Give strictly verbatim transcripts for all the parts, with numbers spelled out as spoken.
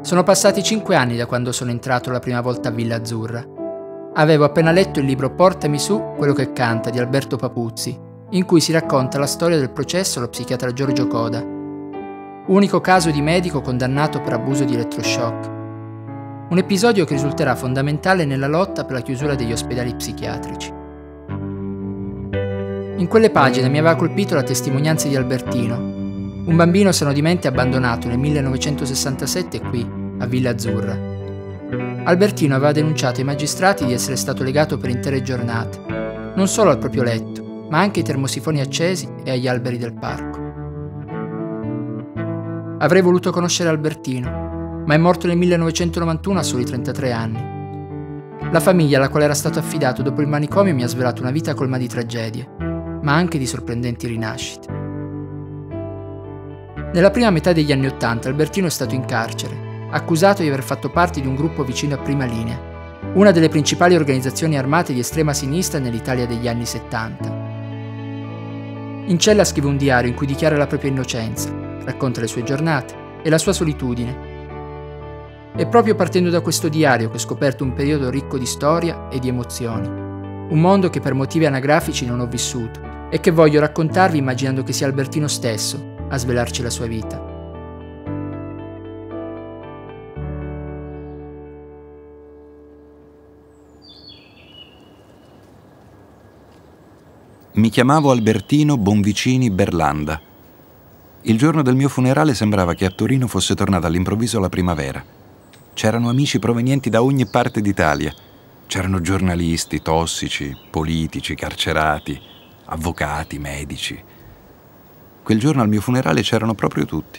Sono passati cinque anni da quando sono entrato la prima volta a Villa Azzurra. Avevo appena letto il libro Portami su, quello che canta di Alberto Papuzzi, in cui si racconta la storia del processo allo psichiatra Giorgio Coda, unico caso di medico condannato per abuso di elettroshock. Un episodio che risulterà fondamentale nella lotta per la chiusura degli ospedali psichiatrici. In quelle pagine mi aveva colpito la testimonianza di Albertino, un bambino sano di mente abbandonato nel millenovecentosessantasette qui, a Villa Azzurra. Albertino aveva denunciato ai magistrati di essere stato legato per intere giornate, non solo al proprio letto, ma anche ai termosifoni accesi e agli alberi del parco. Avrei voluto conoscere Albertino, ma è morto nel millenovecentonovantuno a soli trentatré anni. La famiglia alla quale era stato affidato dopo il manicomio mi ha svelato una vita colma di tragedie, ma anche di sorprendenti rinascite. Nella prima metà degli anni Ottanta Albertino è stato in carcere, accusato di aver fatto parte di un gruppo vicino a Prima Linea, una delle principali organizzazioni armate di estrema sinistra nell'Italia degli anni settanta. In cella scrive un diario in cui dichiara la propria innocenza, racconta le sue giornate e la sua solitudine. È proprio partendo da questo diario che ho scoperto un periodo ricco di storia e di emozioni, un mondo che per motivi anagrafici non ho vissuto e che voglio raccontarvi immaginando che sia Albertino stesso a svelarci la sua vita. Mi chiamavo Albertino Bonvicini Berlanda. Il giorno del mio funerale sembrava che a Torino fosse tornata all'improvviso la primavera. C'erano amici provenienti da ogni parte d'Italia. C'erano giornalisti, tossici, politici, carcerati, avvocati, medici. Quel giorno al mio funerale c'erano proprio tutti.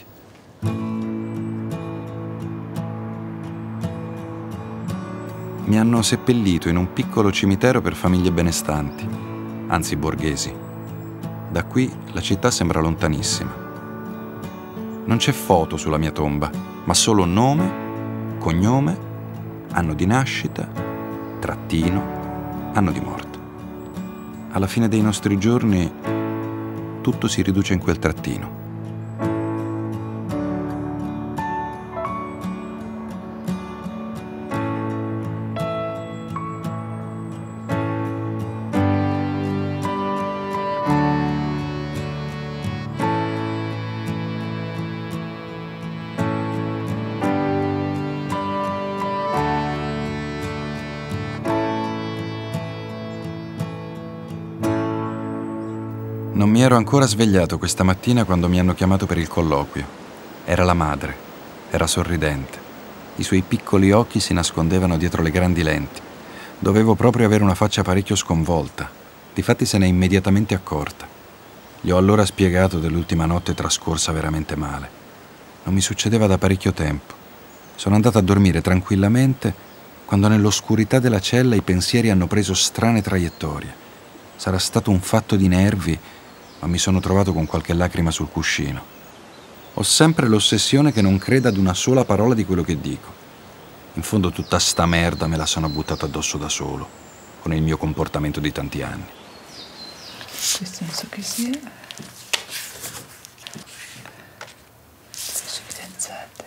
Mi hanno seppellito in un piccolo cimitero per famiglie benestanti, anzi borghesi. Da qui la città sembra lontanissima. Non c'è foto sulla mia tomba, ma solo nome, cognome, anno di nascita, trattino, anno di morte. Alla fine dei nostri giorni tutto si riduce in quel trattino. Non mi ero ancora svegliato questa mattina quando mi hanno chiamato per il colloquio. Era la madre, era sorridente. I suoi piccoli occhi si nascondevano dietro le grandi lenti. Dovevo proprio avere una faccia parecchio sconvolta. Difatti se n'è immediatamente accorta. Gli ho allora spiegato dell'ultima notte trascorsa veramente male. Non mi succedeva da parecchio tempo. Sono andato a dormire tranquillamente quando nell'oscurità della cella i pensieri hanno preso strane traiettorie. Sarà stato un fatto di nervi, ma mi sono trovato con qualche lacrima sul cuscino. Ho sempre l'ossessione che non creda ad una sola parola di quello che dico. In fondo tutta sta merda me la sono buttata addosso da solo, con il mio comportamento di tanti anni. Questo penso che sia le sue fidanzate.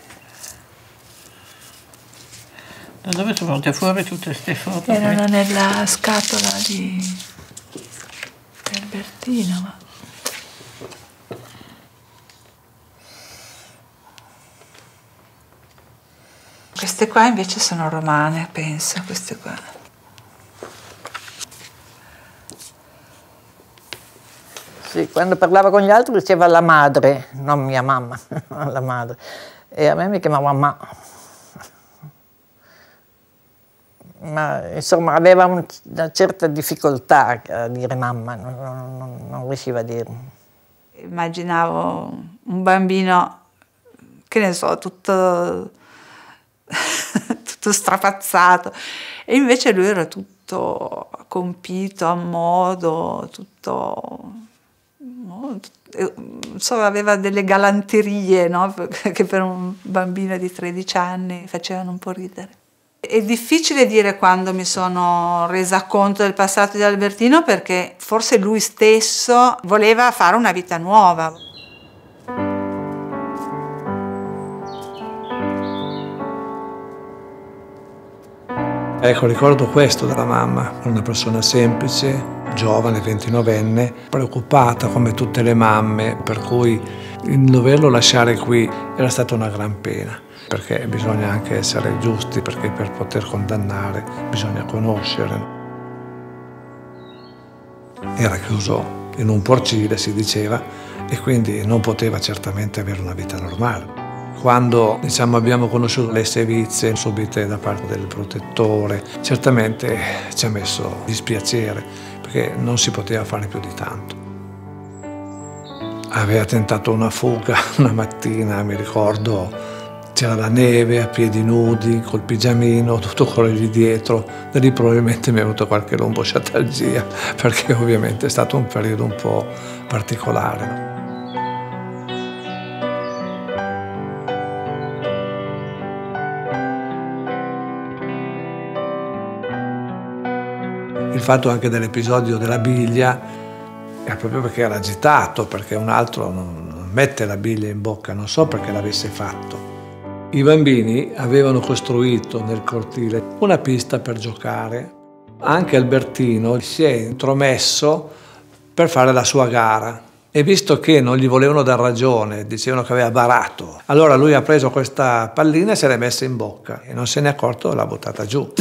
Da dove sono venute fuori tutte queste foto? Erano nella scatola di, di Albertino, ma... Queste qua invece sono romane, penso, queste qua. Sì, quando parlava con gli altri diceva la madre, non mia mamma, la madre. E a me mi chiamava mamma. Ma insomma aveva un, una certa difficoltà a dire mamma, non, non, non riusciva a dirlo. Immaginavo un bambino, che ne so, tutto... tutto strapazzato, e invece lui era tutto compito, a modo, tutto, no, so, aveva delle galanterie, no? Che per un bambino di tredici anni facevano un po' ridere. È difficile dire quando mi sono resa conto del passato di Albertino, perché forse lui stesso voleva fare una vita nuova. Ecco, ricordo questo della mamma, una persona semplice, giovane, ventinovenne, preoccupata come tutte le mamme, per cui il doverlo lasciare qui era stata una gran pena, perché bisogna anche essere giusti, perché per poter condannare bisogna conoscere. Era chiuso in un porcile, si diceva, e quindi non poteva certamente avere una vita normale. Quando, diciamo, abbiamo conosciuto le sevizie subite da parte del protettore, certamente ci ha messo dispiacere, perché non si poteva fare più di tanto. Aveva tentato una fuga una mattina, mi ricordo, c'era la neve, a piedi nudi, col pigiamino, tutto quello lì dietro. Da lì probabilmente mi è venuta qualche lombosciatalgia, perché ovviamente è stato un periodo un po' particolare, no? Il fatto anche dell'episodio della biglia è proprio perché era agitato, perché un altro non mette la biglia in bocca, non so perché l'avesse fatto. I bambini avevano costruito nel cortile una pista per giocare. Anche Albertino si è intromesso per fare la sua gara. E visto che non gli volevano dar ragione, dicevano che aveva barato, allora lui ha preso questa pallina e se l'è messa in bocca e non se n'è accorto e l'ha buttata giù.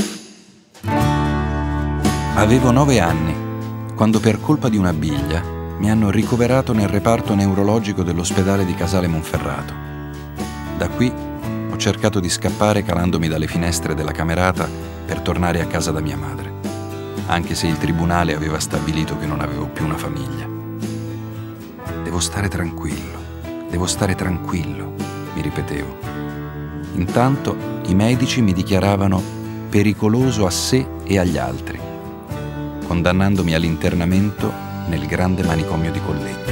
Avevo nove anni, quando per colpa di una biglia mi hanno ricoverato nel reparto neurologico dell'ospedale di Casale Monferrato. Da qui ho cercato di scappare calandomi dalle finestre della camerata per tornare a casa da mia madre, anche se il tribunale aveva stabilito che non avevo più una famiglia. Devo stare tranquillo, devo stare tranquillo, mi ripetevo. Intanto i medici mi dichiaravano pericoloso a sé e agli altri, condannandomi all'internamento nel grande manicomio di Collegno.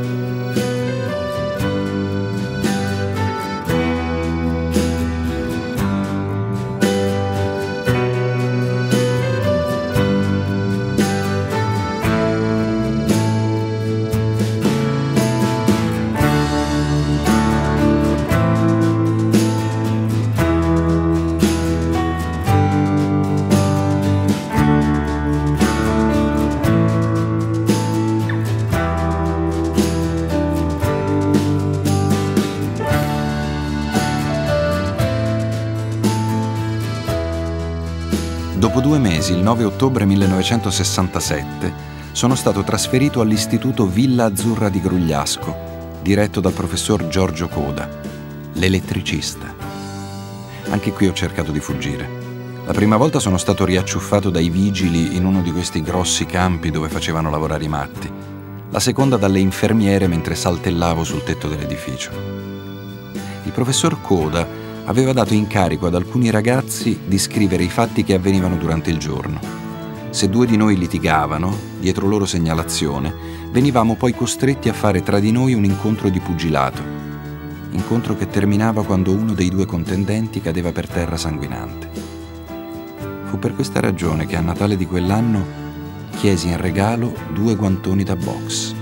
Dopo due mesi, il nove ottobre millenovecentosessantasette, sono stato trasferito all'Istituto Villa Azzurra di Grugliasco, diretto dal professor Giorgio Coda, l'elettricista. Anche qui ho cercato di fuggire. La prima volta sono stato riacciuffato dai vigili in uno di questi grossi campi dove facevano lavorare i matti. La seconda dalle infermiere mentre saltellavo sul tetto dell'edificio. Il professor Coda aveva dato incarico ad alcuni ragazzi di scrivere i fatti che avvenivano durante il giorno. Se due di noi litigavano, dietro loro segnalazione, venivamo poi costretti a fare tra di noi un incontro di pugilato. Incontro che terminava quando uno dei due contendenti cadeva per terra sanguinante. Fu per questa ragione che a Natale di quell'anno chiesi in regalo due guantoni da box.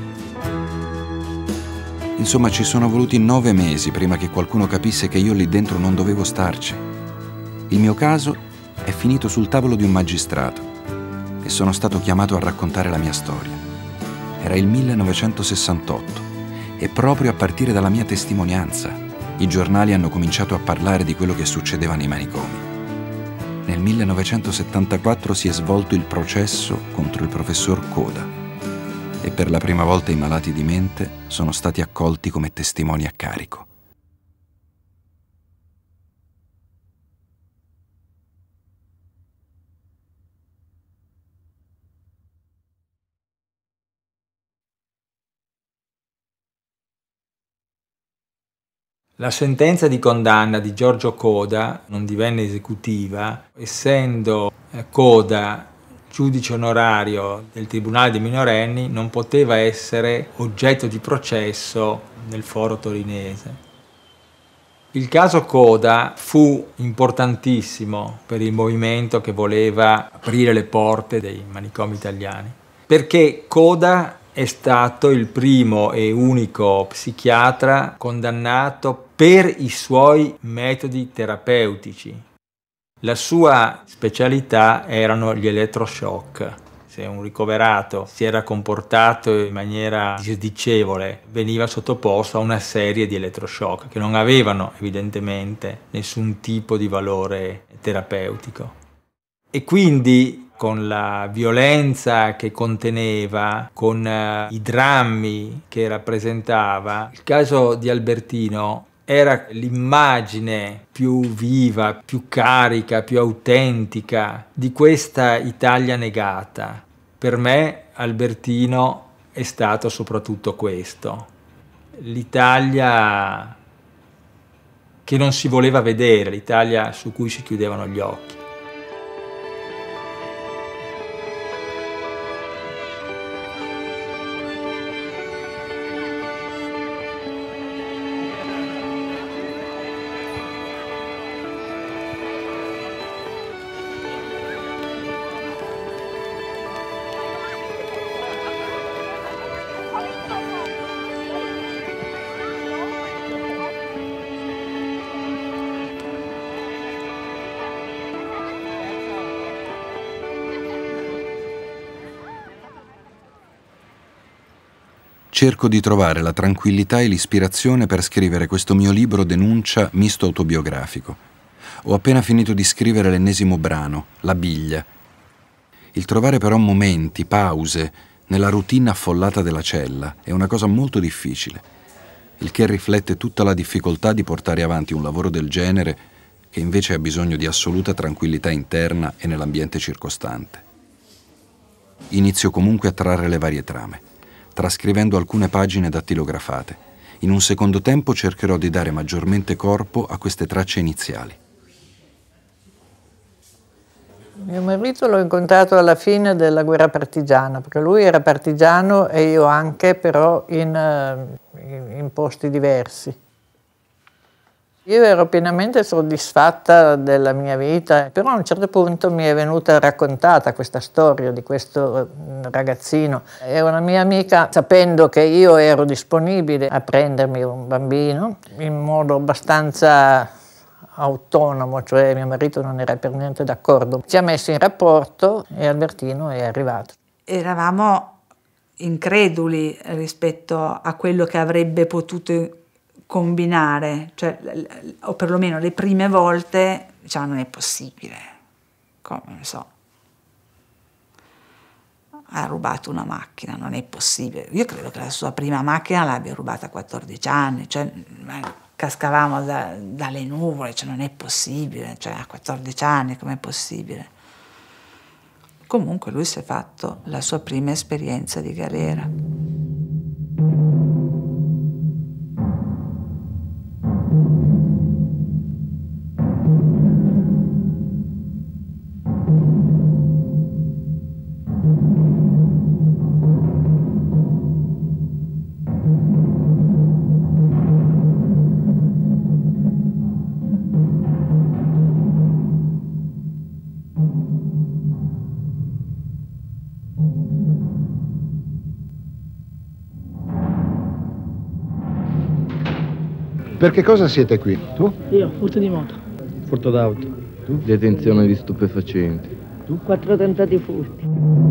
Insomma, ci sono voluti nove mesi prima che qualcuno capisse che io lì dentro non dovevo starci. Il mio caso è finito sul tavolo di un magistrato e sono stato chiamato a raccontare la mia storia. Era il millenovecentosessantotto e proprio a partire dalla mia testimonianza i giornali hanno cominciato a parlare di quello che succedeva nei manicomi. Nel millenovecentosettantaquattro si è svolto il processo contro il professor Coda. E per la prima volta i malati di mente sono stati accolti come testimoni a carico. La sentenza di condanna di Giorgio Coda non divenne esecutiva, essendo Coda giudice onorario del Tribunale dei minorenni, non poteva essere oggetto di processo nel foro torinese. Il caso Coda fu importantissimo per il movimento che voleva aprire le porte dei manicomi italiani, perché Coda è stato il primo e unico psichiatra condannato per i suoi metodi terapeutici. La sua specialità erano gli elettroshock. Se un ricoverato si era comportato in maniera disdicevole, veniva sottoposto a una serie di elettroshock che non avevano evidentemente nessun tipo di valore terapeutico. E quindi, con la violenza che conteneva, con uh, i drammi che rappresentava, il caso di Albertino era l'immagine più viva, più carica, più autentica di questa Italia negata. Per me Albertino è stato soprattutto questo, l'Italia che non si voleva vedere, l'Italia su cui si chiudevano gli occhi. Cerco di trovare la tranquillità e l'ispirazione per scrivere questo mio libro denuncia misto autobiografico. Ho appena finito di scrivere l'ennesimo brano, La biglia. Il trovare però momenti, pause, nella routine affollata della cella è una cosa molto difficile, il che riflette tutta la difficoltà di portare avanti un lavoro del genere che invece ha bisogno di assoluta tranquillità interna e nell'ambiente circostante. Inizio comunque a trarre le varie trame, trascrivendo alcune pagine dattilografate. In un secondo tempo cercherò di dare maggiormente corpo a queste tracce iniziali. Mio marito l'ho incontrato alla fine della guerra partigiana, perché lui era partigiano e io anche, però in, in posti diversi. Io ero pienamente soddisfatta della mia vita, però a un certo punto mi è venuta raccontata questa storia di questo ragazzino. E una mia amica, sapendo che io ero disponibile a prendermi un bambino, in modo abbastanza autonomo, cioè mio marito non era per niente d'accordo, ci ha messo in rapporto e Albertino è arrivato. Eravamo increduli rispetto a quello che avrebbe potuto combinare, cioè, o perlomeno le prime volte, diciamo, non è possibile, come ne so, ha rubato una macchina, non è possibile. Io credo che la sua prima macchina l'abbia rubata a quattordici anni, cioè cascavamo da, dalle nuvole, cioè non è possibile, cioè a quattordici anni com'è possibile? Comunque lui si è fatto la sua prima esperienza di galera. Per che cosa siete qui? Tu? Io, furto di moto. Furto d'auto. Tu? Detenzione di stupefacenti. Tu? Quattro tentati furti.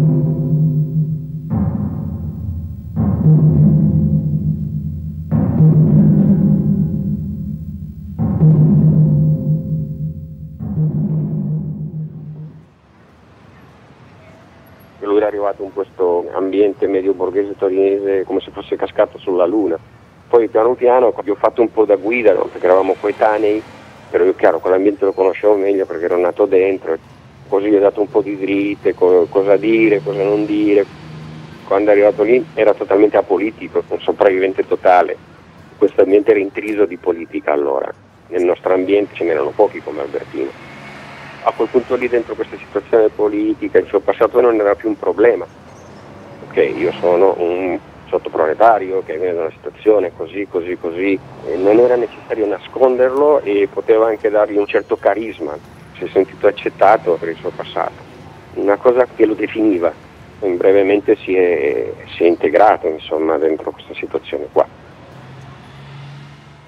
Lui era arrivato in questo ambiente medio borghese torinese come se fosse cascato sulla luna. Poi piano piano gli ho fatto un po' da guida, no? Perché eravamo coetanei, però io chiaro quell'ambiente lo conoscevo meglio perché ero nato dentro, così gli ho dato un po' di dritte, co- cosa dire, cosa non dire. Quando è arrivato lì era totalmente apolitico, un sopravvivente totale. Questo ambiente era intriso di politica allora, nel nostro ambiente ce n'erano pochi come Albertino. A quel punto lì, dentro questa situazione politica, il suo passato non era più un problema. Ok, io sono un sottoproletario che viene da una situazione così, così, così, e non era necessario nasconderlo e poteva anche dargli un certo carisma, si è sentito accettato per il suo passato, una cosa che lo definiva, e brevemente si è, si è integrato insomma dentro questa situazione qua.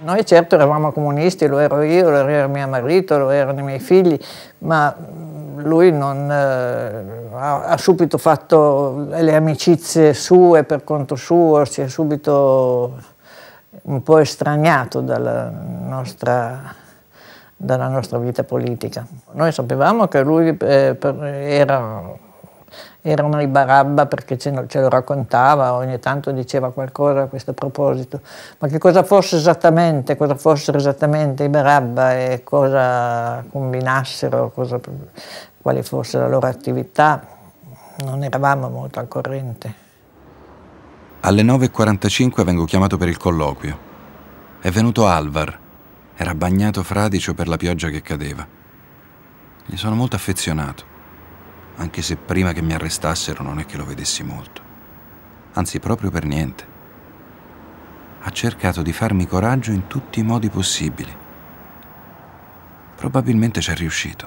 Noi certo eravamo comunisti, lo ero io, lo era mio marito, lo erano i miei figli, ma lui non, eh, ha, ha subito fatto le amicizie sue per conto suo, si è subito un po' estraniato dalla nostra, dalla nostra vita politica. Noi sapevamo che lui eh, per, era... Era una Barabba perché ce lo, ce lo raccontava, ogni tanto diceva qualcosa a questo proposito, ma che cosa fosse esattamente, cosa fossero esattamente i Barabba e cosa combinassero, cosa, quali fosse la loro attività, non eravamo molto al corrente. Alle nove e quarantacinque vengo chiamato per il colloquio. È venuto Alvar, era bagnato fradicio per la pioggia che cadeva. Gli sono molto affezionato. Anche se prima che mi arrestassero non è che lo vedessi molto. Anzi, proprio per niente. Ha cercato di farmi coraggio in tutti i modi possibili. Probabilmente ci è riuscito.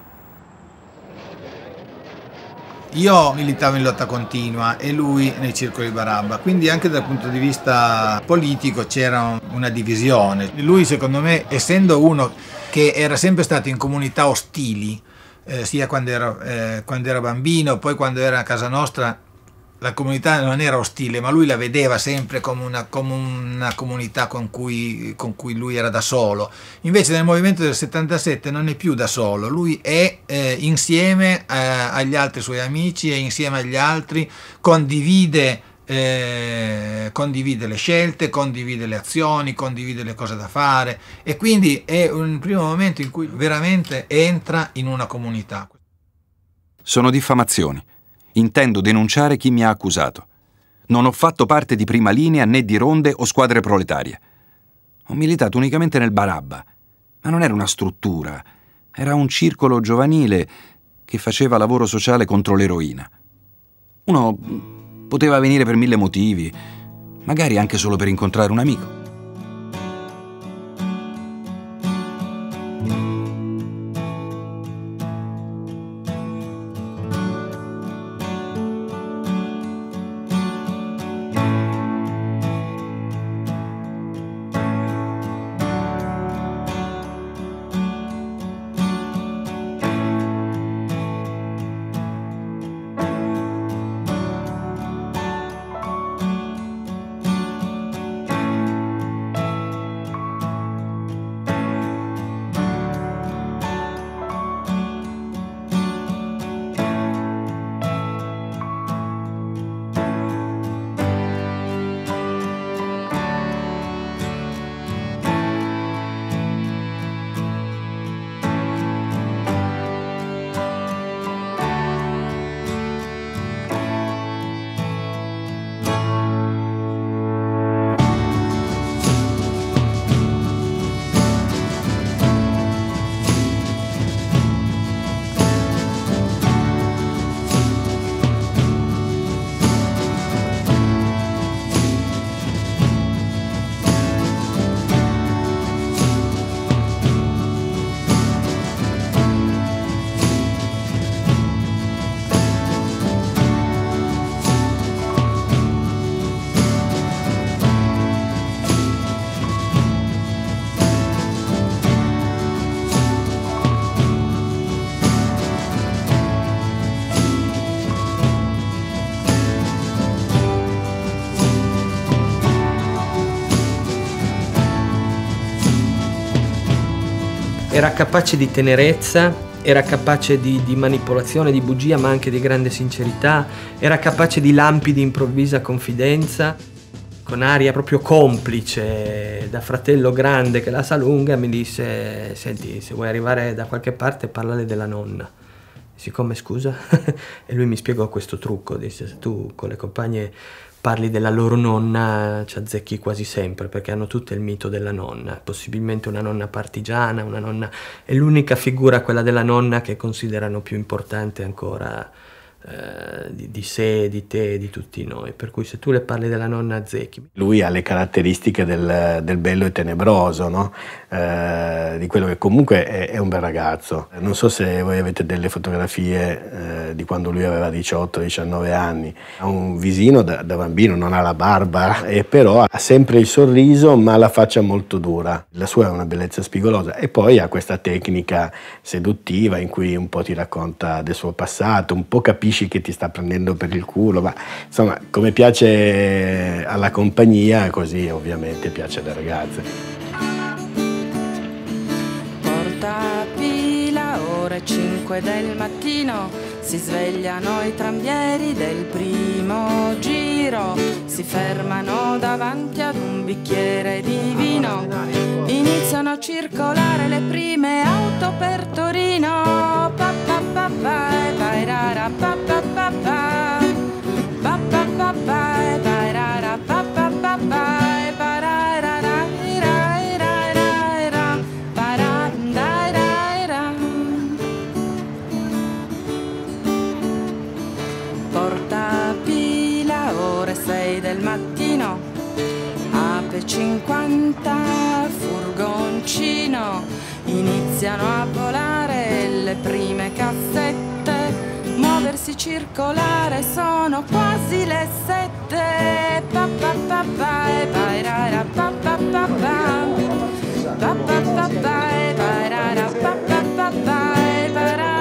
Io militavo in lotta continua e lui nei circoli Barabba, quindi anche dal punto di vista politico c'era una divisione. Lui, secondo me, essendo uno che era sempre stato in comunità ostili, Eh, sia quando ero, eh, quando ero bambino, poi quando era a casa nostra la comunità non era ostile, ma lui la vedeva sempre come una, come una comunità con cui, con cui lui era da solo. Invece nel movimento del settantasette non è più da solo, lui è eh, insieme eh, agli altri suoi amici, è insieme agli altri, condivide Eh, condivide le scelte, condivide le azioni, condivide le cose da fare, e quindi è un primo momento in cui veramente entra in una comunità. Sono diffamazioni. Intendo denunciare chi mi ha accusato. Non ho fatto parte di prima linea né di ronde o squadre proletarie. Ho militato unicamente nel Barabba, ma non era una struttura, era un circolo giovanile che faceva lavoro sociale contro l'eroina. Uno poteva venire per mille motivi, magari anche solo per incontrare un amico. Era capace di tenerezza, era capace di, di manipolazione, di bugia, ma anche di grande sincerità, era capace di lampi di improvvisa confidenza, con aria proprio complice, da fratello grande che la sa lunga, mi disse: senti, se vuoi arrivare da qualche parte parlale della nonna. Siccome, scusa? E lui mi spiegò questo trucco, disse: se tu con le compagne parli della loro nonna ci azzecchi quasi sempre, perché hanno tutte il mito della nonna, possibilmente una nonna partigiana, una nonna... è l'unica figura, quella della nonna, che considerano più importante ancora eh, di, di sé, di te, di tutti noi. Per cui se tu le parli della nonna azzecchi. Lui ha le caratteristiche del, del bello e tenebroso, no? Eh, di quello che comunque è, è un bel ragazzo. Non so se voi avete delle fotografie eh, di quando lui aveva diciotto diciannove anni. Ha un visino da, da bambino, non ha la barba, e però ha sempre il sorriso ma la faccia molto dura. La sua è una bellezza spigolosa e poi ha questa tecnica seduttiva in cui un po' ti racconta del suo passato, un po' capisci che ti sta prendendo per il culo, ma insomma come piace alla compagnia, così ovviamente piace alle ragazze. Porta pila, ore cinque del mattino, si svegliano i tramvieri del primo giro, si fermano davanti ad un bicchiere di vino, iniziano a circolare le prime auto per Torino. Pa, pa, pa, pa, pa, rara, pa, pa, pa, pa. Pa, pa, pa, pa, pa, rara, pa, pa, pa, pa. sei del mattino, ape cinquanta, furgoncino, iniziano a volare le prime cassette, muoversi, circolare, sono quasi le sette. Pa pa pa pa e pa ra pa pa pa pa pa pa pa pa e pa ra pa pa pa pa e pa ra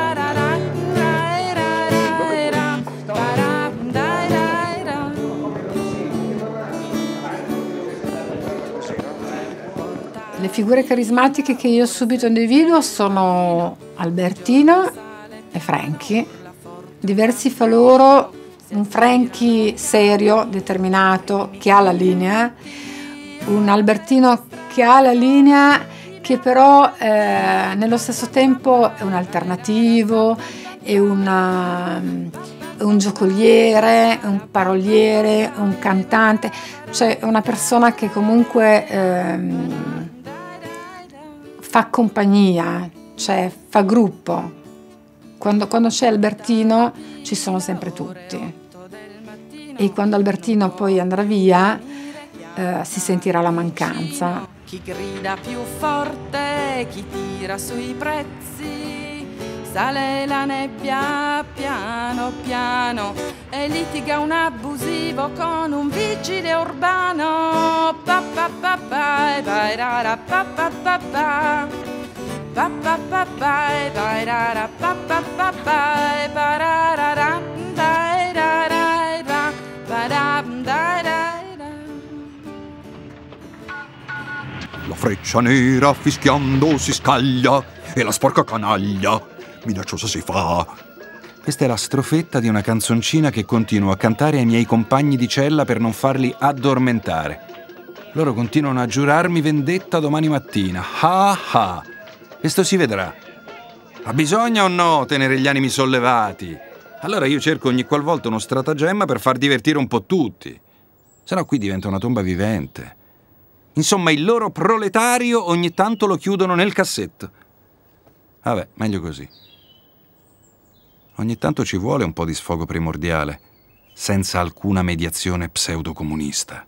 Le figure carismatiche che io subito individuo sono Albertino e Frankie. Diversi fra loro, un Frankie serio, determinato, che ha la linea, un Albertino che ha la linea, che però eh, nello stesso tempo è un alternativo, è una, un giocoliere, un paroliere, un cantante, cioè una persona che comunque ehm, fa compagnia, cioè fa gruppo. Quando, quando c'è Albertino ci sono sempre tutti. E quando Albertino poi andrà via eh, si sentirà la mancanza. Chi grida più forte, chi tira sui prezzi, sale la nebbia piano piano e litiga un abusivo con un vigile urbano. Pa pa pa pa e vai rara pa pa pa pa pa pa pa pa e vai rara pa pa pa pa e pararara dai rara e va param dai dai. La freccia nera fischiando si scaglia e la sporca canaglia minacciosa si fa. Questa è la strofetta di una canzoncina che continuo a cantare ai miei compagni di cella per non farli addormentare. Loro continuano a giurarmi vendetta domani mattina. Ah ah! Questo si vedrà. Ma bisogna o no tenere gli animi sollevati? Allora io cerco ogni qualvolta uno stratagemma per far divertire un po' tutti. Se no qui diventa una tomba vivente. Insomma, il loro proletario ogni tanto lo chiudono nel cassetto. Vabbè, meglio così. Ogni tanto ci vuole un po' di sfogo primordiale, senza alcuna mediazione pseudocomunista.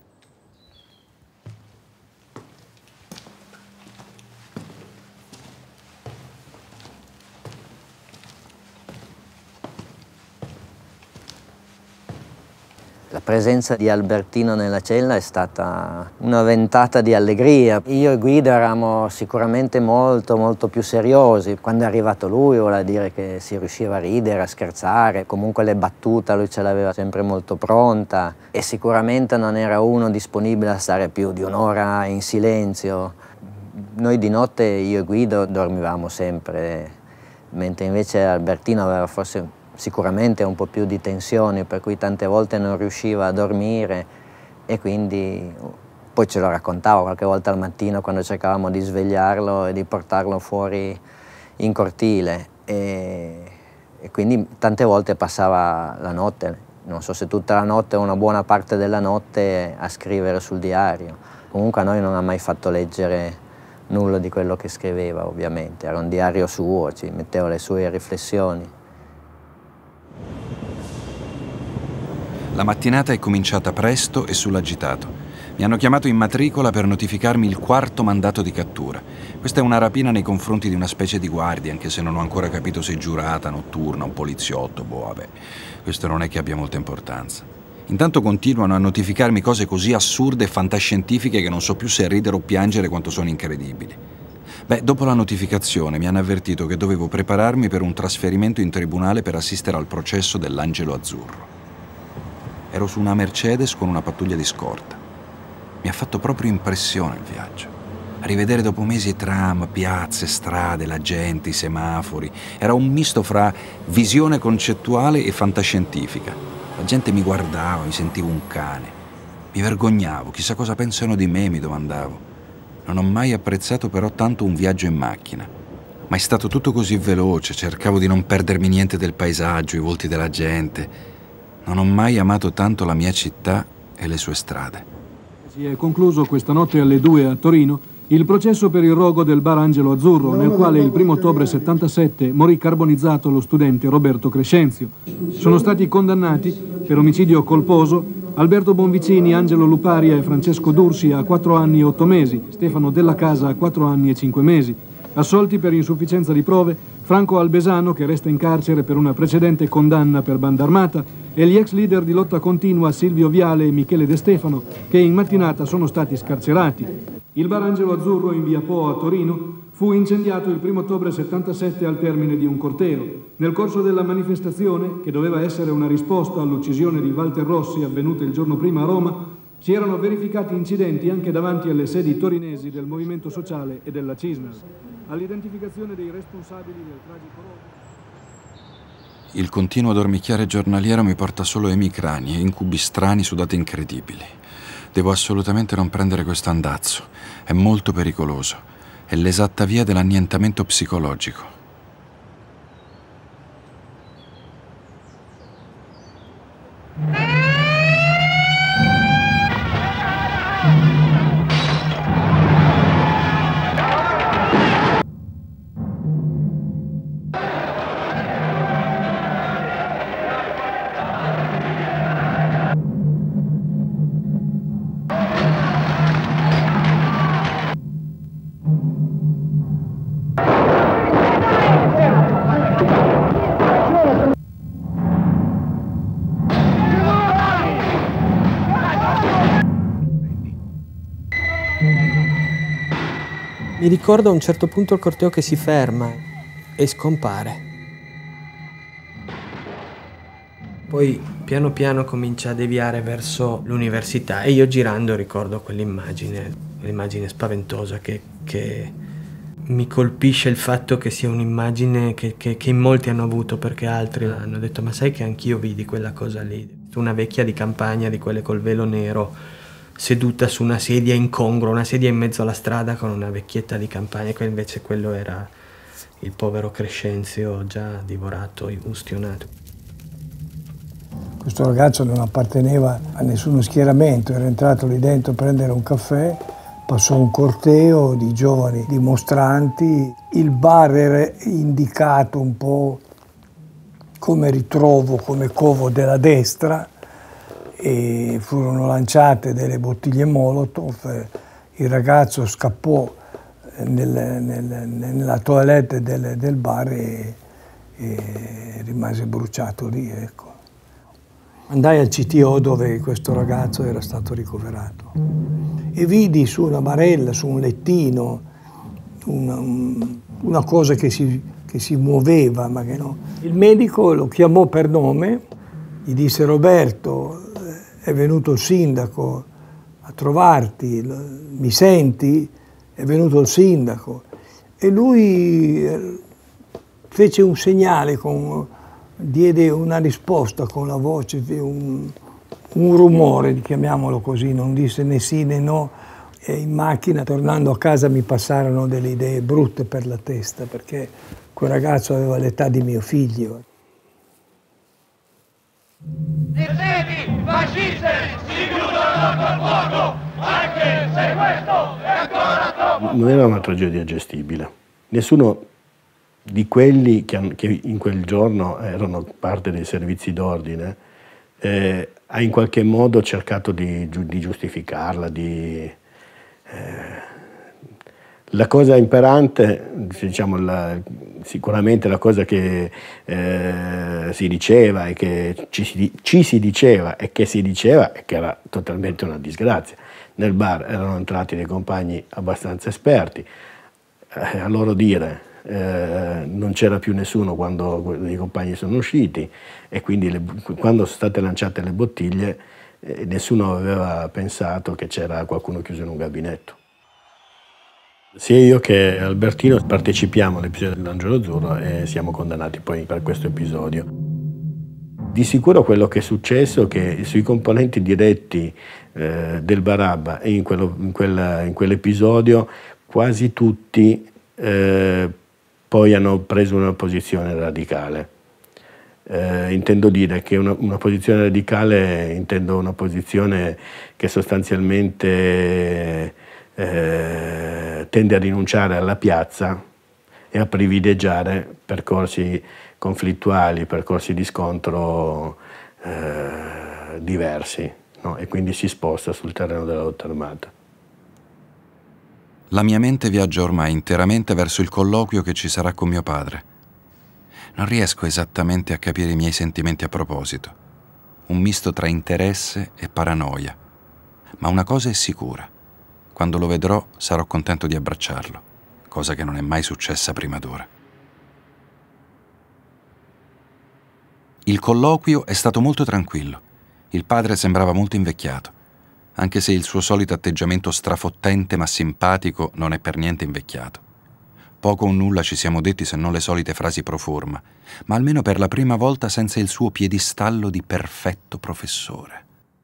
La presenza di Albertino nella cella è stata una ventata di allegria. Io e Guido eravamo sicuramente molto molto più seriosi. Quando è arrivato lui vuol dire che si riusciva a ridere, a scherzare, comunque le battute lui ce l'aveva sempre molto pronta e sicuramente non era uno disponibile a stare più di un'ora in silenzio. Noi di notte, io e Guido, dormivamo sempre, mentre invece Albertino aveva forse sicuramente un po' più di tensioni, per cui tante volte non riusciva a dormire e quindi poi ce lo raccontava qualche volta al mattino quando cercavamo di svegliarlo e di portarlo fuori in cortile e, e quindi tante volte passava la notte, non so se tutta la notte o una buona parte della notte a scrivere sul diario. Comunque a noi non ha mai fatto leggere nulla di quello che scriveva, ovviamente, era un diario suo, ci metteva le sue riflessioni. La mattinata è cominciata presto e sull'agitato. Mi hanno chiamato in matricola per notificarmi il quarto mandato di cattura. Questa è una rapina nei confronti di una specie di guardia, anche se non ho ancora capito se giurata, notturna, un poliziotto, boh, vabbè. Questo non è che abbia molta importanza. Intanto continuano a notificarmi cose così assurde e fantascientifiche che non so più se ridere o piangere quanto sono incredibili. Beh, dopo la notificazione mi hanno avvertito che dovevo prepararmi per un trasferimento in tribunale per assistere al processo dell'Angelo Azzurro. Ero su una Mercedes con una pattuglia di scorta. Mi ha fatto proprio impressione il viaggio. A rivedere dopo mesi tram, piazze, strade, la gente, i semafori. Era un misto fra visione concettuale e fantascientifica. La gente mi guardava, mi sentivo un cane. Mi vergognavo, chissà cosa pensano di me, mi domandavo. Non ho mai apprezzato però tanto un viaggio in macchina. Ma è stato tutto così veloce, cercavo di non perdermi niente del paesaggio, i volti della gente. Non ho mai amato tanto la mia città e le sue strade. Si è concluso questa notte alle due a Torino il processo per il rogo del bar Angelo Azzurro, nel quale il primo ottobre settantasette morì carbonizzato lo studente Roberto Crescenzio. Sono stati condannati per omicidio colposo Alberto Bonvicini, Angelo Luparia e Francesco Dursi a quattro anni e otto mesi, Stefano Della Casa a quattro anni e cinque mesi. Assolti per insufficienza di prove Franco Albesano, che resta in carcere per una precedente condanna per banda armata, e gli ex leader di lotta continua Silvio Viale e Michele De Stefano, che in mattinata sono stati scarcerati. Il bar Angelo Azzurro in via Po a Torino fu incendiato il primo ottobre settantasette al termine di un corteo. Nel corso della manifestazione, che doveva essere una risposta all'uccisione di Walter Rossi avvenuta il giorno prima a Roma, si erano verificati incidenti anche davanti alle sedi torinesi del Movimento Sociale e della Cismer. All'identificazione dei responsabili del tragico rogo. Il continuo dormicchiare giornaliero mi porta solo emicrani e incubi strani su date incredibili. Devo assolutamente non prendere questo andazzo. È molto pericoloso. È l'esatta via dell'annientamento psicologico. Mi ricordo a un certo punto il corteo che si ferma e scompare. Poi piano piano comincia a deviare verso l'università e io girando ricordo quell'immagine, quell'immagine spaventosa che, che mi colpisce il fatto che sia un'immagine che, che, che in molti hanno avuto, perché altri hanno detto ma sai che anch'io vidi quella cosa lì, una vecchia di campagna di quelle col velo nero seduta su una sedia incongrua, una sedia in mezzo alla strada con una vecchietta di campagna, e invece quello era il povero Crescenzio già divorato, ustionato. Questo ragazzo non apparteneva a nessuno schieramento, era entrato lì dentro a prendere un caffè, passò un corteo di giovani dimostranti, il bar era indicato un po' come ritrovo, come covo della destra, e furono lanciate delle bottiglie Molotov, il ragazzo scappò nel, nel, nella toilette del, del bar e, e rimase bruciato lì, ecco. Andai al C T O dove questo ragazzo era stato ricoverato e vidi su una barella, su un lettino, una, una cosa che si, che si muoveva, ma che no. Il medico lo chiamò per nome, gli disse: Roberto, è venuto il sindaco a trovarti, mi senti? È venuto il sindaco. E lui fece un segnale, con, diede una risposta con la voce, un, un rumore, chiamiamolo così, non disse né sì né no. E in macchina, tornando a casa, mi passarono delle idee brutte per la testa, perché quel ragazzo aveva l'età di mio figlio. Le sedi fasciste si chiudono col fuoco, anche se questo è ancora troppo. Non era una tragedia gestibile. Nessuno di quelli che in quel giorno erano parte dei servizi d'ordine eh, ha in qualche modo cercato di, di giustificarla, di... Eh, La cosa imperante, diciamo, la, sicuramente la cosa che eh, si diceva e che ci si, ci si diceva e che si diceva è che era totalmente una disgrazia. Nel bar erano entrati dei compagni abbastanza esperti, eh, a loro dire eh, non c'era più nessuno quando i compagni sono usciti e quindi le, quando sono state lanciate le bottiglie eh, nessuno aveva pensato che c'era qualcuno chiuso in un gabinetto. Sia io che Albertino partecipiamo all'episodio dell'Angelo Azzurro e siamo condannati poi per questo episodio. Di sicuro quello che è successo è che sui componenti diretti eh, del Barabba e in, quello, in, quella, in quell'episodio quasi tutti eh, poi hanno preso una posizione radicale. Eh, intendo dire che una, una posizione radicale, intendo una posizione che sostanzialmente Eh, tende a rinunciare alla piazza e a privilegiare percorsi conflittuali, percorsi di scontro eh, diversi, no? E quindi si sposta sul terreno della lotta armata. La mia mente viaggia ormai interamente verso il colloquio che ci sarà con mio padre. Non riesco esattamente a capire i miei sentimenti a proposito. Un misto tra interesse e paranoia. Ma una cosa è sicura. Quando lo vedrò sarò contento di abbracciarlo, cosa che non è mai successa prima d'ora. Il colloquio è stato molto tranquillo. Il padre sembrava molto invecchiato, anche se il suo solito atteggiamento strafottente ma simpatico non è per niente invecchiato. Poco o nulla ci siamo detti se non le solite frasi pro forma, ma almeno per la prima volta senza il suo piedistallo di perfetto professore.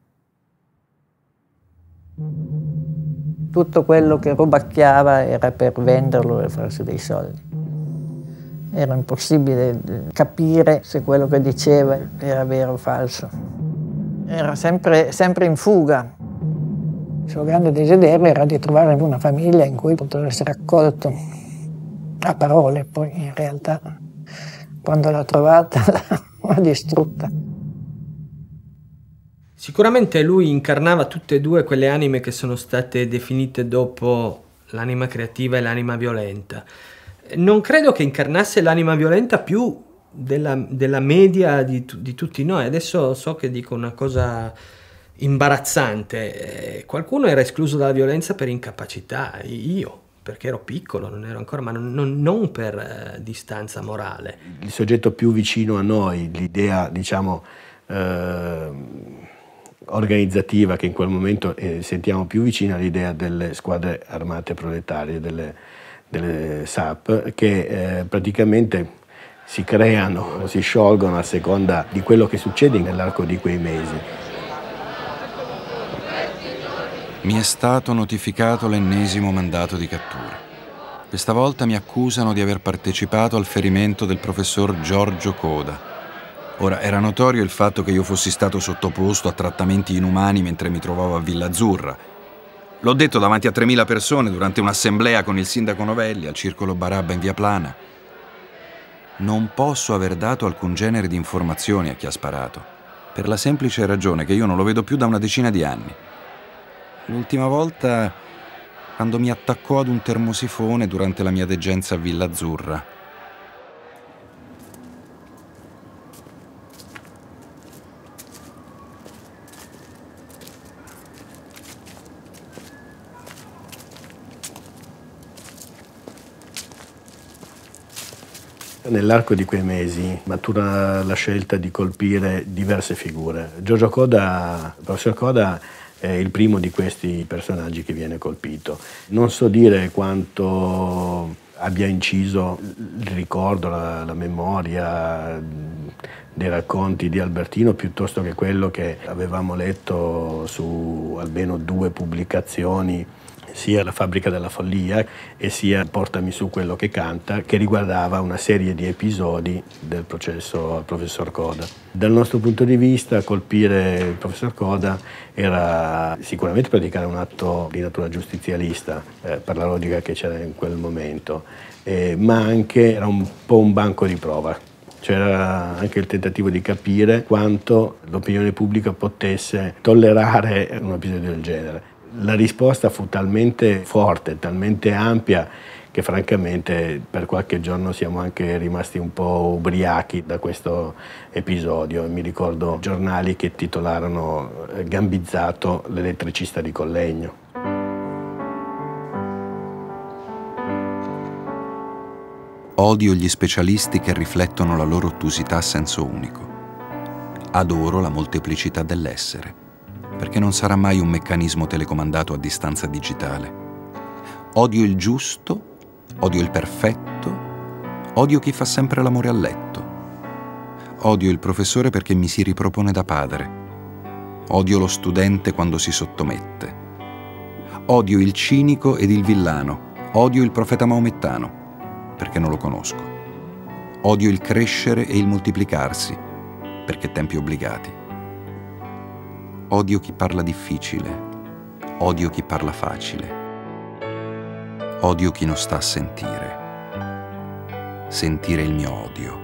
Tutto quello che rubacchiava era per venderlo e farsi dei soldi. Era impossibile capire se quello che diceva era vero o falso. Era sempre, sempre in fuga. Il suo grande desiderio era di trovare una famiglia in cui poter essere accolto a parole, poi in realtà quando l'ha trovata l'ha distrutta. Sicuramente lui incarnava tutte e due quelle anime che sono state definite dopo l'anima creativa e l'anima violenta. Non credo che incarnasse l'anima violenta più della, della media di, di tutti noi. Adesso so che dico una cosa imbarazzante. Eh, qualcuno era escluso dalla violenza per incapacità, io, perché ero piccolo, non ero ancora, ma non, non, non per eh, distanza morale. Il soggetto più vicino a noi, l'idea, diciamo, eh, organizzativa che in quel momento eh, sentiamo più vicina all'idea delle squadre armate proletarie, delle, delle S A P, che eh, praticamente si creano o si sciolgono a seconda di quello che succede nell'arco di quei mesi. Mi è stato notificato l'ennesimo mandato di cattura. Questa volta mi accusano di aver partecipato al ferimento del professor Giorgio Coda. Ora, era notorio il fatto che io fossi stato sottoposto a trattamenti inumani mentre mi trovavo a Villa Azzurra. L'ho detto davanti a tremila persone durante un'assemblea con il sindaco Novelli al Circolo Barabba in Via Plana. Non posso aver dato alcun genere di informazioni a chi ha sparato, per la semplice ragione che io non lo vedo più da una decina di anni. L'ultima volta quando mi attaccò ad un termosifone durante la mia degenza a Villa Azzurra. Nell'arco di quei mesi matura la scelta di colpire diverse figure. Giorgio Coda, il professor Coda, è il primo di questi personaggi che viene colpito. Non so dire quanto abbia inciso il ricordo, la, la memoria dei racconti di Albertino piuttosto che quello che avevamo letto su almeno due pubblicazioni, sia La fabbrica della follia e sia Portami su quello che canta, che riguardava una serie di episodi del processo al professor Coda. Dal nostro punto di vista, colpire il professor Coda era sicuramente praticare un atto di natura giustizialista, eh, per la logica che c'era in quel momento, eh, ma anche era un po' un banco di prova. C'era anche il tentativo di capire quanto l'opinione pubblica potesse tollerare un episodio del genere. La risposta fu talmente forte, talmente ampia, che francamente per qualche giorno siamo anche rimasti un po' ubriachi da questo episodio. Mi ricordo giornali che titolarono "Gambizzato l'elettricista di Collegno". Odio gli specialisti che riflettono la loro ottusità a senso unico. Adoro la molteplicità dell'essere, perché non sarà mai un meccanismo telecomandato a distanza digitale. Odio il giusto, odio il perfetto, odio chi fa sempre l'amore a letto. Odio il professore perché mi si ripropone da padre. Odio lo studente quando si sottomette. Odio il cinico ed il villano. Odio il profeta maomettano, perché non lo conosco. Odio il crescere e il moltiplicarsi, perché tempi obbligati. Odio chi parla difficile, odio chi parla facile. Odio chi non sta a sentire. Sentire il mio odio.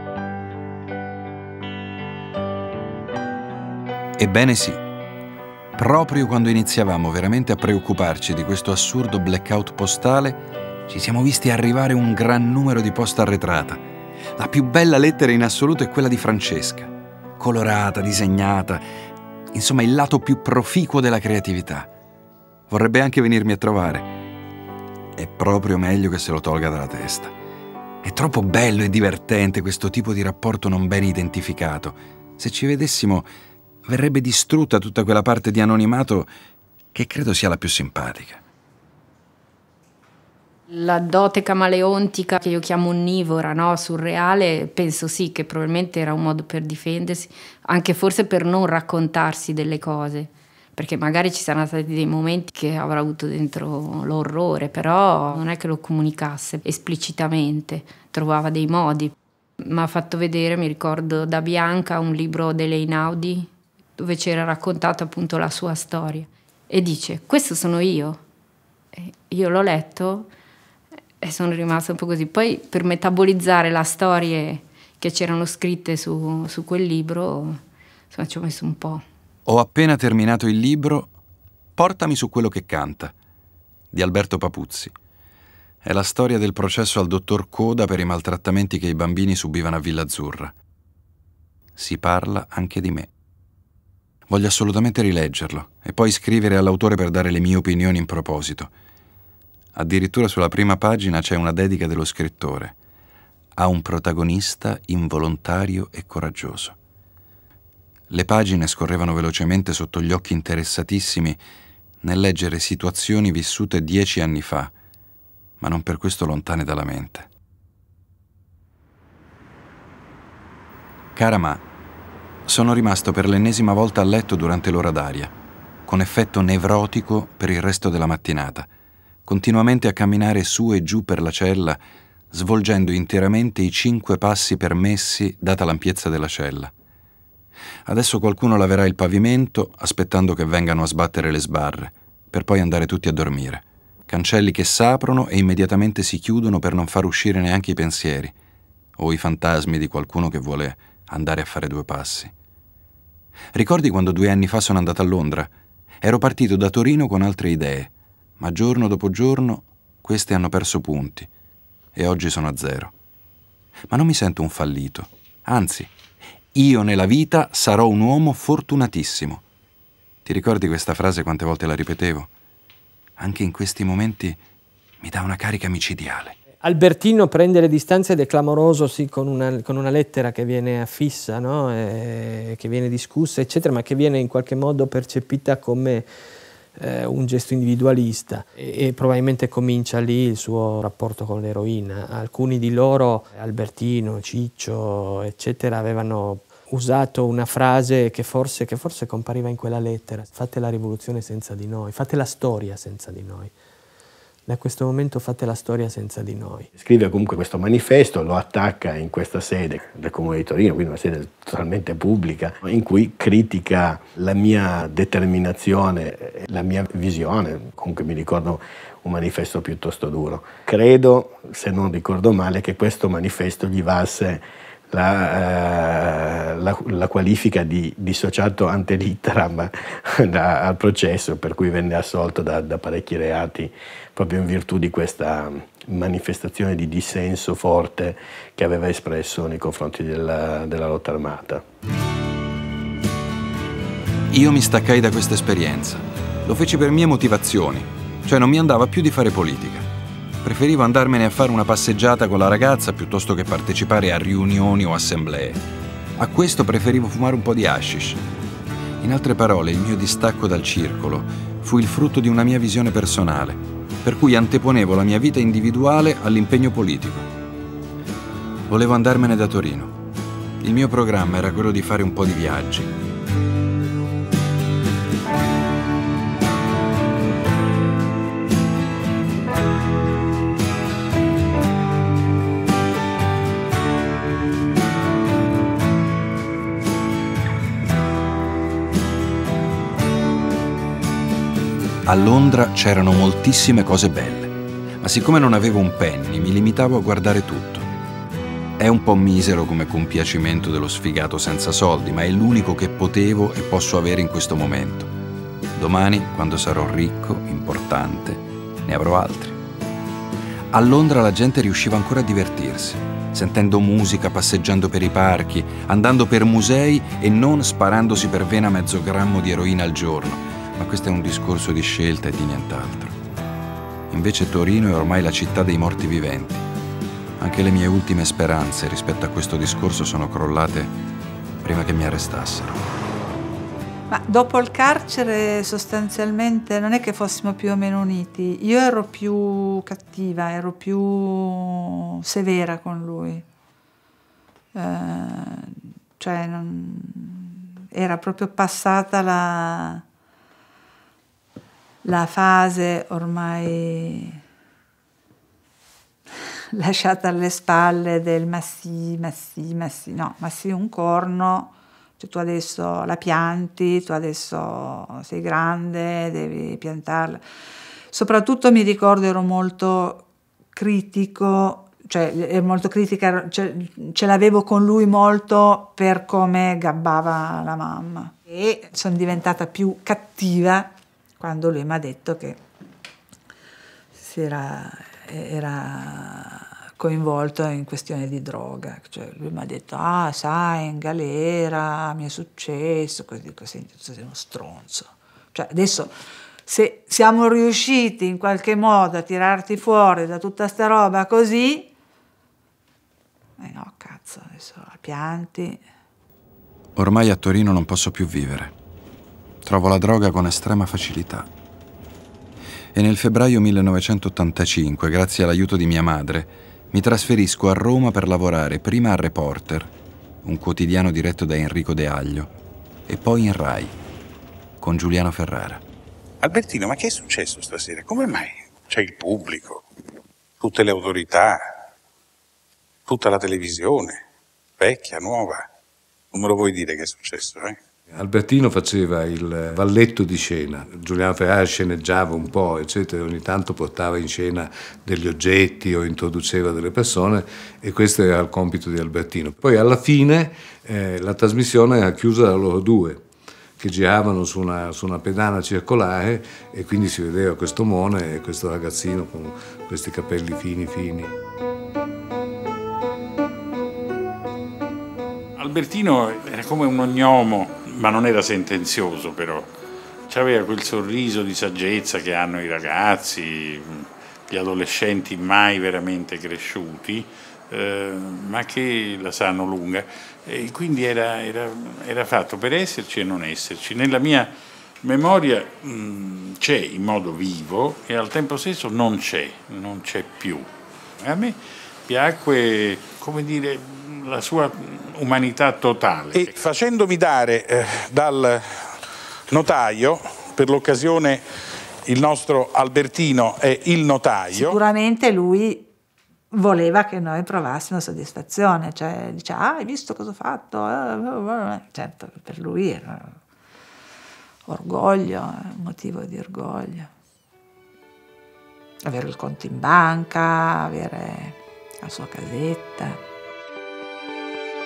Ebbene sì, proprio quando iniziavamo veramente a preoccuparci di questo assurdo blackout postale, ci siamo visti arrivare un gran numero di posta arretrata. La più bella lettera in assoluto è quella di Francesca, colorata, disegnata, insomma il lato più proficuo della creatività. Vorrebbe anche venirmi a trovare. È proprio meglio che se lo tolga dalla testa. È troppo bello e divertente questo tipo di rapporto non ben identificato. Se ci vedessimo, verrebbe distrutta tutta quella parte di anonimato che credo sia la più simpatica. La dote camaleontica che io chiamo onnivora, no? Surreale, penso sì che probabilmente era un modo per difendersi, anche forse per non raccontarsi delle cose, perché magari ci saranno stati dei momenti che avrà avuto dentro l'orrore, però non è che lo comunicasse esplicitamente, trovava dei modi. Mi ha fatto vedere, mi ricordo, da Bianca un libro dell'Einaudi dove c'era raccontato appunto la sua storia e dice: questo sono io. E io l'ho letto e sono rimasta un po' così. Poi per metabolizzare le storie che c'erano scritte su, su quel libro, insomma, ci ho messo un po'. Ho appena terminato il libro Portami su quello che canta, di Alberto Papuzzi. È la storia del processo al dottor Coda per i maltrattamenti che i bambini subivano a Villa Azzurra. Si parla anche di me. Voglio assolutamente rileggerlo e poi scrivere all'autore per dare le mie opinioni in proposito. Addirittura sulla prima pagina c'è una dedica dello scrittore a un protagonista involontario e coraggioso. Le pagine scorrevano velocemente sotto gli occhi interessatissimi nel leggere situazioni vissute dieci anni fa, ma non per questo lontane dalla mente. Cara Ma, sono rimasto per l'ennesima volta a letto durante l'ora d'aria, con effetto nevrotico per il resto della mattinata, continuamente a camminare su e giù per la cella, svolgendo interamente i cinque passi permessi data l'ampiezza della cella. Adesso qualcuno laverà il pavimento, aspettando che vengano a sbattere le sbarre, per poi andare tutti a dormire. Cancelli che s'aprono e immediatamente si chiudono per non far uscire neanche i pensieri, o i fantasmi di qualcuno che vuole andare a fare due passi. Ricordi quando due anni fa sono andato a Londra? Ero partito da Torino con altre idee, ma giorno dopo giorno queste hanno perso punti e oggi sono a zero. Ma non mi sento un fallito, anzi, io nella vita sarò un uomo fortunatissimo. Ti ricordi questa frase quante volte la ripetevo? Anche in questi momenti mi dà una carica micidiale. Albertino prende le distanze ed è clamoroso, sì, con una, con una lettera che viene affissa, no? E che viene discussa, eccetera, ma che viene in qualche modo percepita come eh, un gesto individualista e, e probabilmente comincia lì il suo rapporto con l'eroina. Alcuni di loro, Albertino, Ciccio, eccetera, avevano usato una frase che forse, che forse compariva in quella lettera: fate la rivoluzione senza di noi, fate la storia senza di noi. Da questo momento fate la storia senza di noi. Scrive comunque questo manifesto, lo attacca in questa sede del Comune di Torino, quindi una sede totalmente pubblica, in cui critica la mia determinazione, la mia visione. Comunque mi ricordo un manifesto piuttosto duro. Credo, se non ricordo male, che questo manifesto gli valse la, eh, la, la qualifica di dissociato ante litteram da, al processo, per cui venne assolto da, da parecchi reati proprio in virtù di questa manifestazione di dissenso forte che aveva espresso nei confronti della, della lotta armata. Io mi staccai da questa esperienza. Lo feci per mie motivazioni, cioè non mi andava più di fare politica. Preferivo andarmene a fare una passeggiata con la ragazza piuttosto che partecipare a riunioni o assemblee. A questo preferivo fumare un po' di hashish. In altre parole, il mio distacco dal circolo fu il frutto di una mia visione personale, per cui anteponevo la mia vita individuale all'impegno politico. Volevo andarmene da Torino. Il mio programma era quello di fare un po' di viaggi. A Londra c'erano moltissime cose belle, ma siccome non avevo un penny mi limitavo a guardare tutto. È un po' misero come compiacimento dello sfigato senza soldi, ma è l'unico che potevo e posso avere in questo momento. Domani, quando sarò ricco, importante, ne avrò altri. A Londra la gente riusciva ancora a divertirsi, sentendo musica, passeggiando per i parchi, andando per musei e non sparandosi per vena mezzo grammo di eroina al giorno. Ma questo è un discorso di scelta e di nient'altro. Invece Torino è ormai la città dei morti viventi. Anche le mie ultime speranze rispetto a questo discorso sono crollate prima che mi arrestassero. Ma dopo il carcere sostanzialmente non è che fossimo più o meno uniti. Io ero più cattiva, ero più severa con lui. Eh, cioè non... era proprio passata la... la fase ormai lasciata alle spalle del ma sì, ma sì, ma sì, no, ma sì un corno, cioè tu adesso la pianti, tu adesso sei grande, devi piantarla. Soprattutto mi ricordo ero molto critico, cioè ero molto critica, cioè, ce l'avevo con lui molto per come gabbava la mamma e sono diventata più cattiva quando lui mi ha detto che si era, era coinvolto in questione di droga. Cioè lui mi ha detto, ah sai, in galera mi è successo, così, così, sei uno stronzo. Cioè adesso se siamo riusciti in qualche modo a tirarti fuori da tutta sta roba così, eh no cazzo, adesso la pianti. Ormai a Torino non posso più vivere. Trovo la droga con estrema facilità. E nel febbraio millenovecentottantacinque, grazie all'aiuto di mia madre, mi trasferisco a Roma per lavorare prima a Reporter, un quotidiano diretto da Enrico De Aglio, e poi in Rai, con Giuliano Ferrara. Albertino, ma che è successo stasera? Come mai? C'è il pubblico, tutte le autorità, tutta la televisione, vecchia, nuova. Non me lo vuoi dire che è successo, eh? Albertino faceva il valletto di scena, Giuliano Ferrara sceneggiava un po', eccetera, ogni tanto portava in scena degli oggetti o introduceva delle persone e questo era il compito di Albertino. Poi alla fine eh, la trasmissione era chiusa da loro due, che giravano su una, su una pedana circolare e quindi si vedeva questo mone e questo ragazzino con questi capelli fini fini. Albertino era come un ognomo, ma non era sentenzioso però. C'aveva quel sorriso di saggezza che hanno i ragazzi, gli adolescenti mai veramente cresciuti, eh, ma che la sanno lunga. E quindi era, era, era fatto per esserci e non esserci. Nella mia memoria mh, c'è in modo vivo e al tempo stesso non c'è, non c'è più. E a me piacque, come dire, la sua umanità totale. E facendomi dare eh, dal notaio, per l'occasione il nostro Albertino è il notaio. Sicuramente lui voleva che noi provassimo soddisfazione, cioè diceva, ah, hai visto cosa ho fatto? Certo, per lui era orgoglio, un motivo di orgoglio. Avere il conto in banca, avere la sua casetta.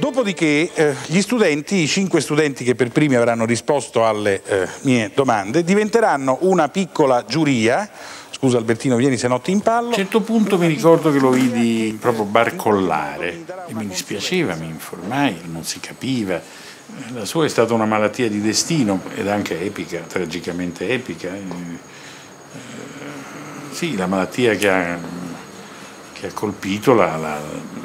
Dopodiché eh, gli studenti, i cinque studenti che per primi avranno risposto alle eh, mie domande, diventeranno una piccola giuria. Scusa Albertino, vieni se no ti impallo. A un certo punto mi ricordo che lo vidi proprio barcollare e mi dispiaceva, mi informai, non si capiva. La sua è stata una malattia di destino ed anche epica, tragicamente epica. Eh, sì, la malattia che ha, che ha colpito la, la,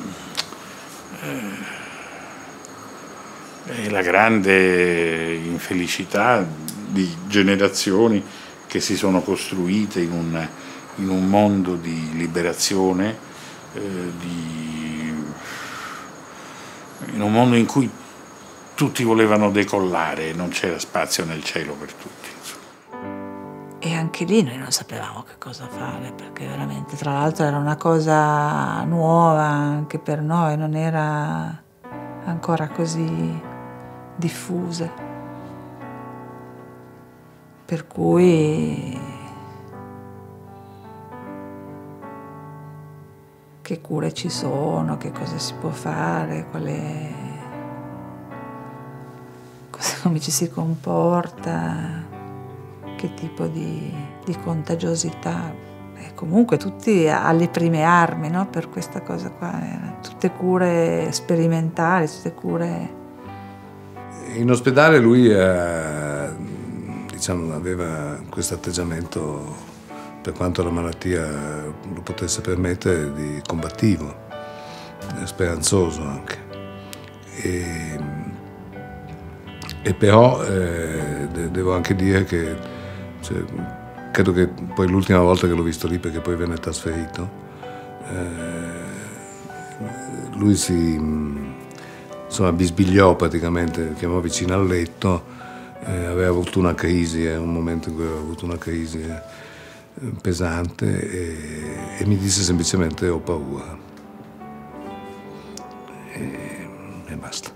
eh, la grande infelicità di generazioni che si sono costruite in un, in un mondo di liberazione, eh, di, in un mondo in cui tutti volevano decollare e non c'era spazio nel cielo per tutti. E anche lì noi non sapevamo che cosa fare, perché veramente, tra l'altro, era una cosa nuova anche per noi, non era ancora così diffusa. Per cui che cure ci sono, che cosa si può fare, quale, cosa, come ci si comporta, che tipo di, di contagiosità. E comunque tutti alle prime armi, no? Per questa cosa qua, erano tutte cure sperimentali, tutte cure... In ospedale lui eh, diciamo, aveva questo atteggiamento, per quanto la malattia lo potesse permettere, di combattivo, speranzoso anche. E, e però eh, de- devo anche dire che cioè, credo che poi l'ultima volta che l'ho visto lì, perché poi venne trasferito, eh, lui si insomma bisbigliò praticamente, chiamò vicino al letto. Eh, aveva avuto una crisi, è eh, un momento in cui aveva avuto una crisi eh, pesante e, e mi disse semplicemente ho paura e, e basta.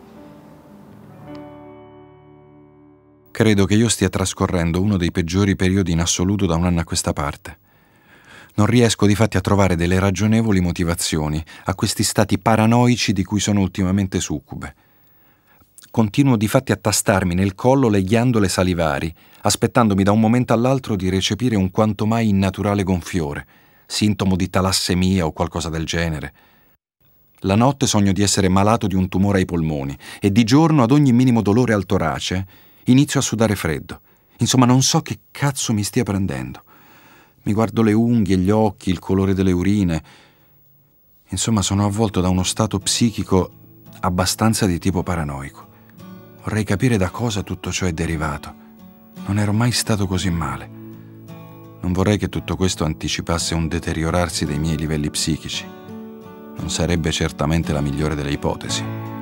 Credo che io stia trascorrendo uno dei peggiori periodi in assoluto da un anno a questa parte. Non riesco difatti a trovare delle ragionevoli motivazioni a questi stati paranoici di cui sono ultimamente succube. Continuo difatti a tastarmi nel collo le ghiandole salivari, aspettandomi da un momento all'altro di recepire un quanto mai innaturale gonfiore, sintomo di talassemia o qualcosa del genere. La notte sogno di essere malato di un tumore ai polmoni e di giorno, ad ogni minimo dolore al torace, inizio a sudare freddo. Insomma, non so che cazzo mi stia prendendo. Mi guardo le unghie, gli occhi, il colore delle urine. Insomma, sono avvolto da uno stato psichico abbastanza di tipo paranoico. Vorrei capire da cosa tutto ciò è derivato. Non ero mai stato così male. Non vorrei che tutto questo anticipasse un deteriorarsi dei miei livelli psichici. Non sarebbe certamente la migliore delle ipotesi.